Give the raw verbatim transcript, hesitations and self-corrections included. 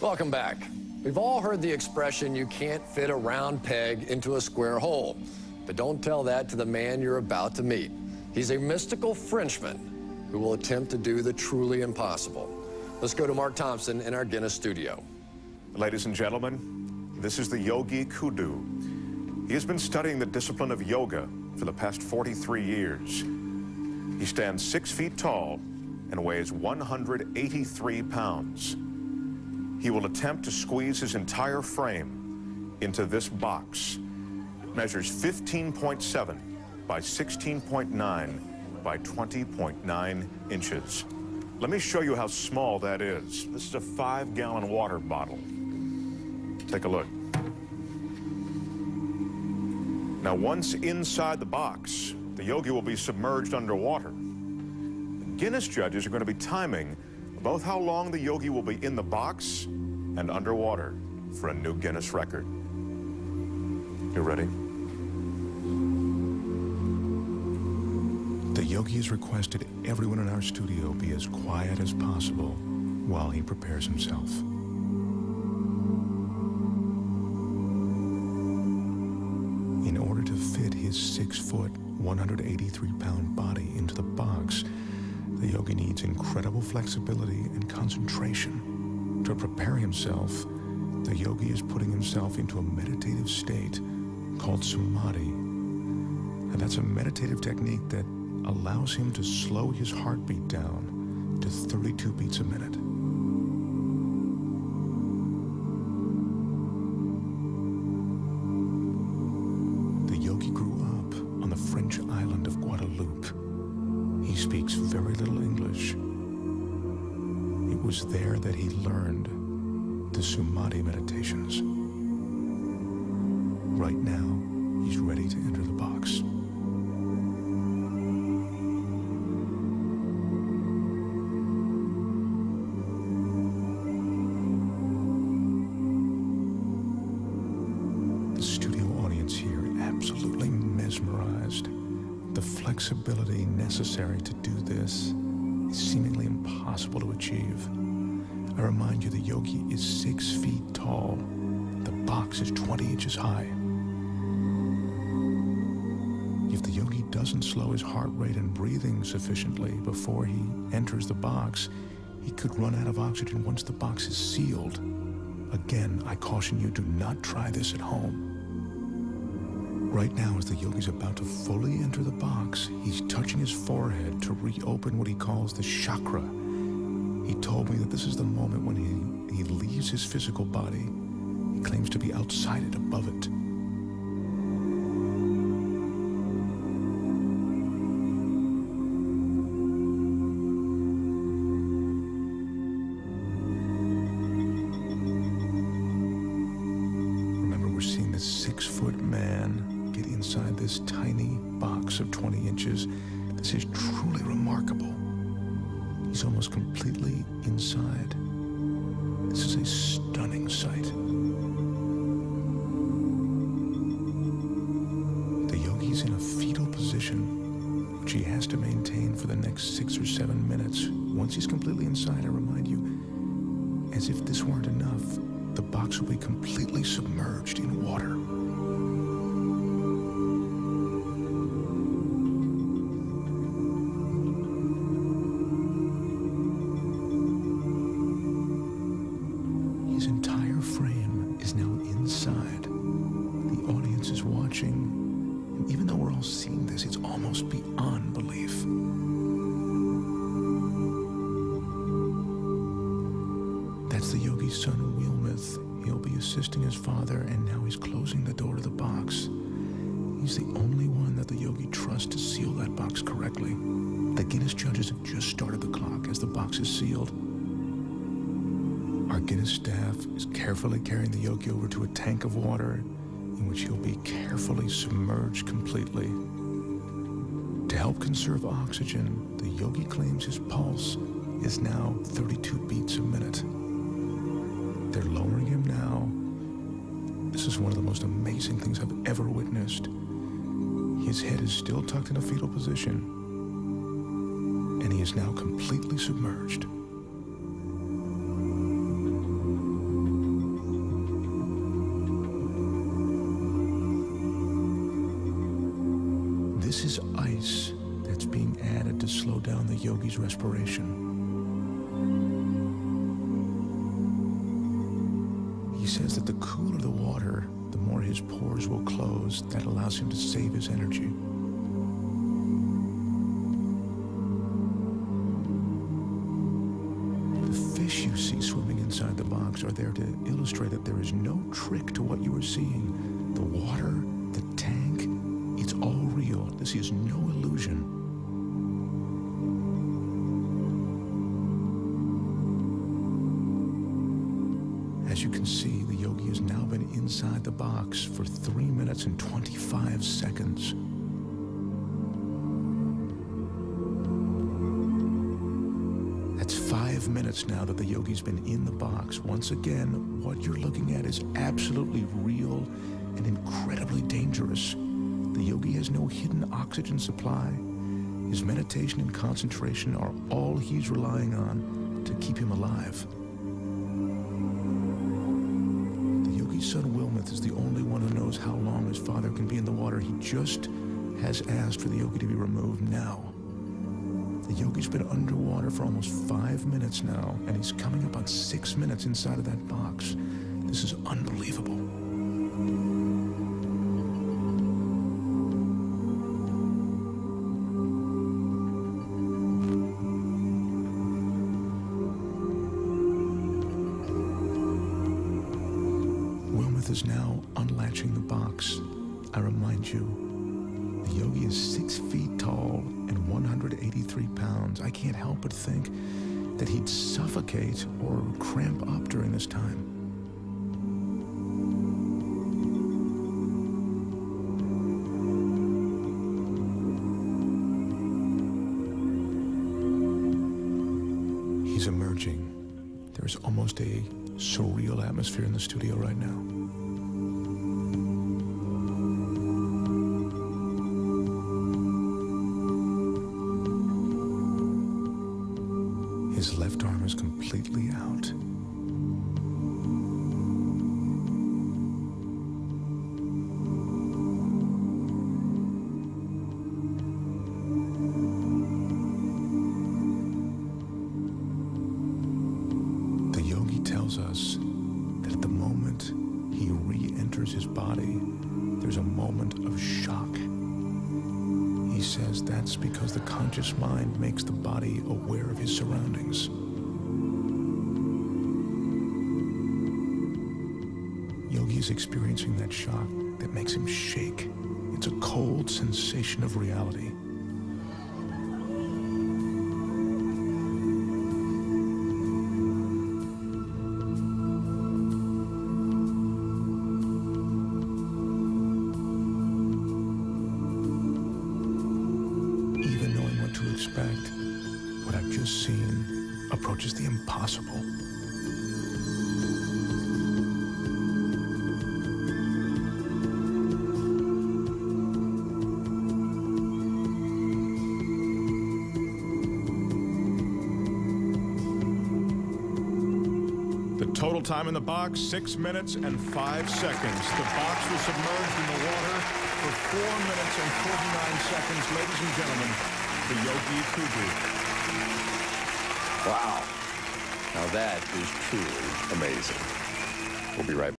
Welcome back. We've all heard the expression, you can't fit a round peg into a square hole. But don't tell that to the man you're about to meet. He's a mystical Frenchman who will attempt to do the truly impossible. Let's go to Mark Thompson in our Guinness studio. Ladies and gentlemen, this is the Yogi Kudu. He has been studying the discipline of yoga for the past forty-three years. He stands six feet tall and weighs one hundred eighty-three pounds. He will attempt to squeeze his entire frame into this box. It measures fifteen point seven by sixteen point nine by twenty point nine inches. Let me show you how small that is. This is a five gallon water bottle. Take a look. Now, once inside the box, the yogi will be submerged underwater. The Guinness judges are going to be timing both how long the yogi will be in the box and underwater for a new Guinness record. You ready? The yogi has requested everyone in our studio be as quiet as possible while he prepares himself. In order to fit his six foot, one hundred eighty-three pound body into the box, the yogi needs incredible flexibility and concentration. To prepare himself, the yogi is putting himself into a meditative state called samadhi. And that's a meditative technique that allows him to slow his heartbeat down to thirty-two beats a minute. The yogi grew up on the French island of Guadeloupe. He speaks very little English. It was there that he learned the Samadhi meditations. Right now, he's ready to enter the box. The studio audience here absolutely mesmerized. The flexibility necessary to do this is seemingly impossible to achieve. I remind you, the yogi is six feet tall. The box is twenty inches high. If the yogi doesn't slow his heart rate and breathing sufficiently before he enters the box, he could run out of oxygen once the box is sealed. Again, I caution you, do not try this at home. Right now, as the yogi's about to fully enter the box, he's touching his forehead to reopen what he calls the chakra. He told me that this is the moment when he, he leaves his physical body. He claims to be outside it, above it. Remember, we're seeing this six-foot man get inside this tiny box of twenty inches. This is truly remarkable. He's almost completely inside. This is a stunning sight. The yogi's in a fetal position, which he has to maintain for the next six or seven minutes. Once he's completely inside, I remind you, as if this weren't enough, the box will be completely submerged in water. His entire frame is now inside. The audience is watching, and even though we're all seeing this, it's almost beyond belief. That's the yogi's son, Wilmuth. He'll be assisting his father, and now he's closing the door to the box. He's the only one that the yogi trusts to seal that box correctly. The Guinness judges have just started the clock as the box is sealed. Our Guinness staff is carefully carrying the yogi over to a tank of water in which he'll be carefully submerged completely. To help conserve oxygen, the yogi claims his pulse is now thirty-two beats a minute. They're lowering him now. This is one of the most amazing things I've ever witnessed. His head is still tucked in a fetal position, and he is now completely submerged. ice that's being added to slow down the yogi's respiration. He says that the cooler the water, the more his pores will close. That allows him to save his energy. The fish you see swimming inside the box are there to illustrate that there is no trick to what you are seeing. The water, the tank, it's all real. This is no illusion. As you can see, the yogi has now been inside the box for three minutes and twenty-five seconds. That's five minutes now that the yogi's been in the box. Once again, what you're looking at is absolutely real and incredibly dangerous. The yogi has no hidden oxygen supply. His meditation and concentration are all he's relying on to keep him alive. Son Wilmoth is the only one who knows how long his father can be in the water. He just has asked for the yogi to be removed now. The yogi's been underwater for almost five minutes now, and he's coming up on six minutes inside of that box. This is unbelievable. Is now unlatching the box. I remind you, the yogi is six feet tall and one hundred eighty-three pounds. I can't help but think that he'd suffocate or cramp up during this time. He's emerging. There's almost a surreal atmosphere in the studio right now. His left arm is completely out. The yogi tells us that at the moment he re-enters his body, there's a moment of shock. He says that's because the conscious mind makes the body aware of his surroundings. Yogi is experiencing that shock that makes him shake. It's a cold sensation of reality. Expect, what I've just seen approaches the impossible. The total time in the box, six minutes and five seconds. The box was submerged in the water for four minutes and forty-nine seconds. Ladies and gentlemen, the Yogi Kudu. Wow. Now that is truly amazing. We'll be right back.